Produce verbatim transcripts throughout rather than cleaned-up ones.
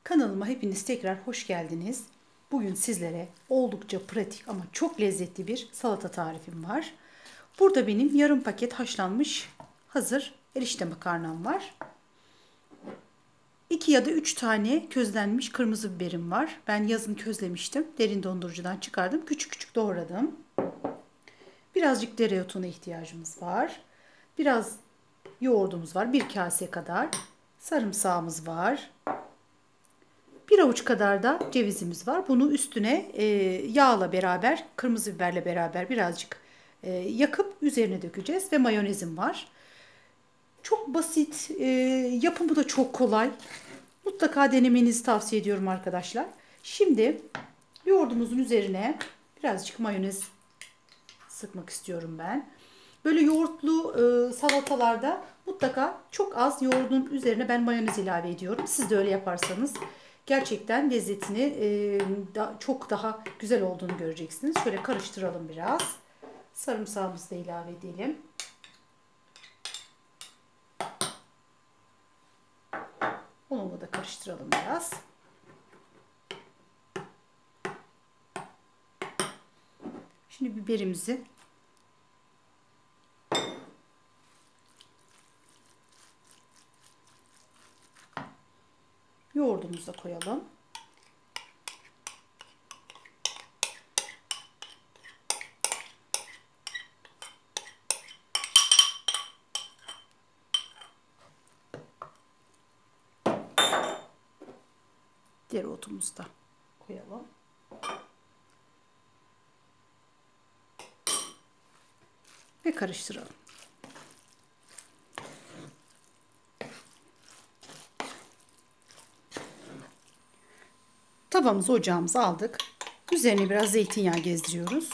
Kanalıma hepiniz tekrar hoş geldiniz. Bugün sizlere oldukça pratik ama çok lezzetli bir salata tarifim var. Burada benim yarım paket haşlanmış hazır erişte makarnam var. iki ya da üç tane közlenmiş kırmızı biberim var. Ben yazın közlemiştim. Derin dondurucudan çıkardım. Küçük küçük doğradım. Birazcık dereotuna ihtiyacımız var. Biraz yoğurdumuz var. Bir kase kadar. Sarımsağımız var. Bir avuç kadar da cevizimiz var. Bunu üstüne e, yağla beraber, kırmızı biberle beraber birazcık e, yakıp üzerine dökeceğiz. Ve mayonezim var. Çok basit, e, yapımı da çok kolay. Mutlaka denemenizi tavsiye ediyorum arkadaşlar. Şimdi yoğurdumuzun üzerine birazcık mayonez sıkmak istiyorum ben. Böyle yoğurtlu e, salatalarda mutlaka çok az yoğurdun üzerine ben mayonez ilave ediyorum. Siz de öyle yaparsanız gerçekten lezzetini e, da, çok daha güzel olduğunu göreceksiniz. Şöyle karıştıralım biraz. Sarımsağımızı da ilave edelim. Onunla da karıştıralım biraz. Şimdi biberimizi yoğurdumuzu da koyalım. Dereotumuzu da koyalım. Ve karıştıralım. Tavamızı ocağımıza aldık. Üzerine biraz zeytinyağı gezdiriyoruz.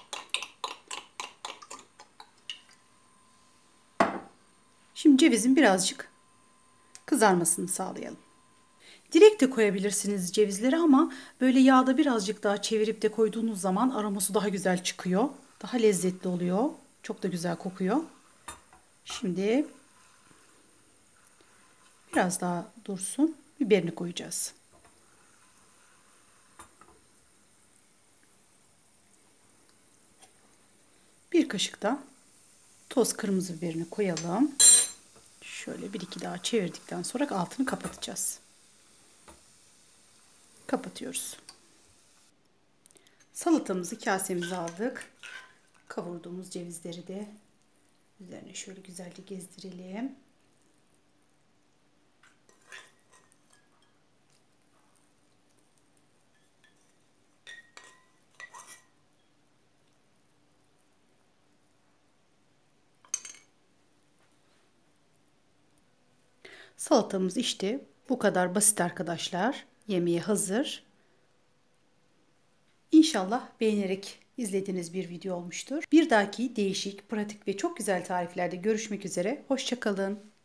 Şimdi cevizin birazcık kızarmasını sağlayalım. Direkt de koyabilirsiniz cevizleri ama böyle yağda birazcık daha çevirip de koyduğunuz zaman aroması daha güzel çıkıyor. Daha lezzetli oluyor. Çok da güzel kokuyor. Şimdi biraz daha dursun. Biberini koyacağız. Bir kaşık da toz kırmızı biberini koyalım. Şöyle bir iki daha çevirdikten sonra altını kapatacağız. Kapatıyoruz. Salatamızı kasemize aldık. Kavurduğumuz cevizleri de üzerine şöyle güzelce gezdirelim. Salatamız işte bu kadar basit arkadaşlar. Yemeğe hazır. İnşallah beğenerek izlediğiniz bir video olmuştur. Bir dahaki değişik, pratik ve çok güzel tariflerde görüşmek üzere. Hoşça kalın.